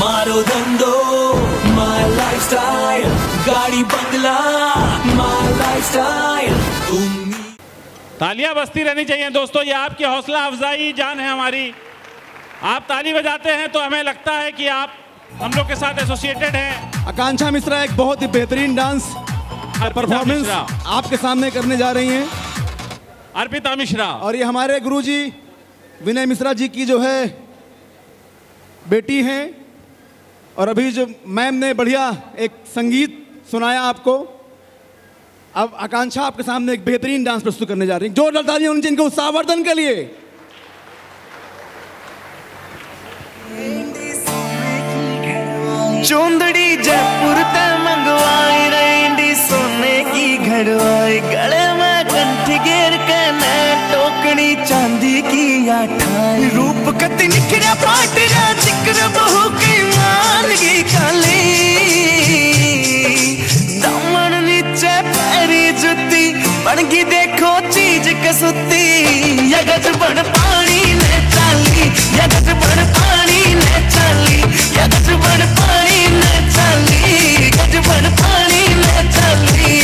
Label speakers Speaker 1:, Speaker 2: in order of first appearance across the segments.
Speaker 1: मारो धंधो my lifestyle, गाड़ी बंगला माय लाइफस्टाइल।
Speaker 2: तालियां बजती रहनी चाहिए दोस्तों, ये आपकी हौसला अफजाई जान है हमारी। आप ताली बजाते हैं तो हमें लगता है कि आप हम लोग के साथ एसोसिएटेड हैं।
Speaker 3: आकांक्षा मिश्रा एक बहुत ही बेहतरीन डांस परफॉर्मेंस आपके सामने करने जा रही हैं।
Speaker 2: अर्पिता मिश्रा। और
Speaker 3: ये हमारे गुरुजी विनय मिश्रा जी की जो है बेटी हैं, और अभी जो मैम ने बढ़िया एक संगीत सुनाया आपको, अब आकांक्षा आपके सामने एक बेहतरीन डांस प्रस्तुत करने जा रही हैं। जोरदार तालियां होनी चाहिए इनके उत्साहवर्धन के लिए।
Speaker 4: चुंदड़ी जयपुर ते मंगवाई रेंडी सोने की घड़वाई, गले में कंठी घेर के न टोकनी चांदी की आठाई, रूप कति निखरा पाट रा जिक्र बहू की मान की काली, दामन नीचे पैरी जुती बनगी देखो चीज कसुती, यगज बन पानी ने चाली, यगज बन पानी ने चाली, यगज बन पानी ने चाली, यगज बन पानी ने चाली।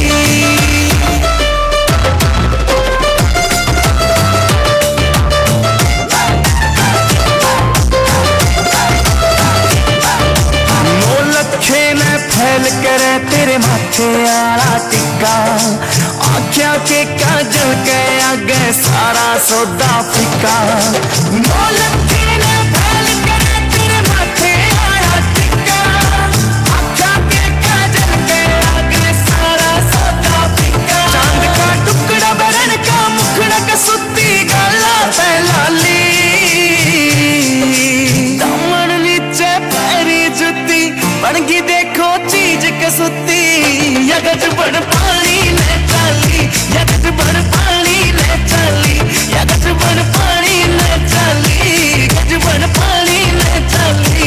Speaker 4: मोलखे ने फैल करे तेरे माथे आला टिक्का, आँखियाँ के काजल के आगे सारा सौदा फीका, मोलखे ने फैल करे तेरे माथे आला टिक्का, आँखियाँ के काजल के आगे सारा सौदा फीका, चांद का टुकड़ा बरन का मुखड़ा का सुती गाला पहलाली, दामन नीचे पैरी जुती बनगी देखो चीज कसुती, यगज बन पानी ने चाली, यगज बन पानी ने चाली, यगज बन पानी ने चाली, यगज बन पानी ने चाली।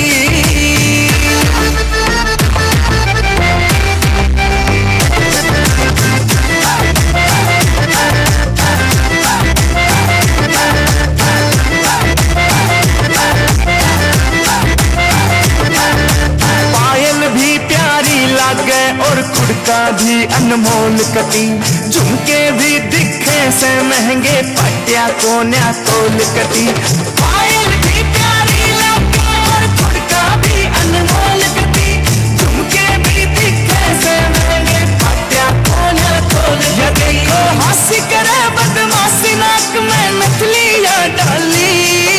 Speaker 4: और खुड़का भी अनमोल कती, झुमके भी दिखे से महंगे पटिया कोन्या तोल कती, पायल भी प्यारी लगे और खुड़का भी अनमोल कती, झुमके भी दिखे से महंगे पटिया कोन्या तोल कती, देखो हंसी करे बदमाशी नाक में नथलियां डाली,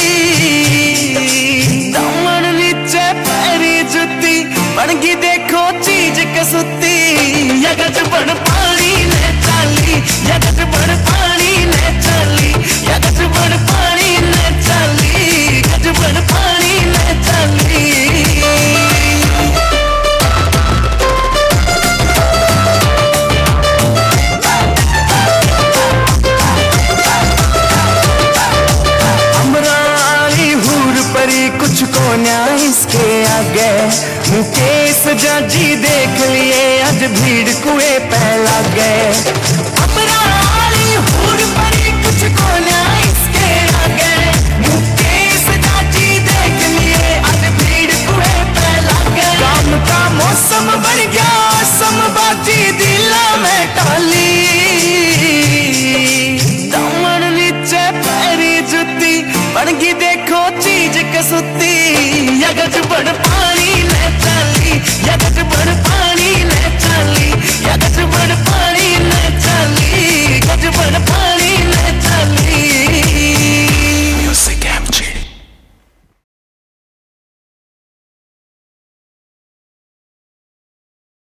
Speaker 4: दामन नीचे पैरी जुती बनगी देखो चीज कसुती, यगज बन पानी ने चाली, यगज बन पानी ने चाली, यगज बन पानी ने चाली, यगज बन पानी ने चाली। अमराली हूर परी कुछ को न्याय इसके आगे, मुकेश जाजी देख लिए आज भीड़ कुएं पहला गए, अमराली हूर परी कुछ को न्याय इसके आगे, मुकेश जाजी देख लिए आज भीड़ कुएं पहला गए, काम का मौसम बन गया समबाजी दिला में टाली, दामन नीचे पैरी जुती बनगी देखो चीज कसुती, यगज बन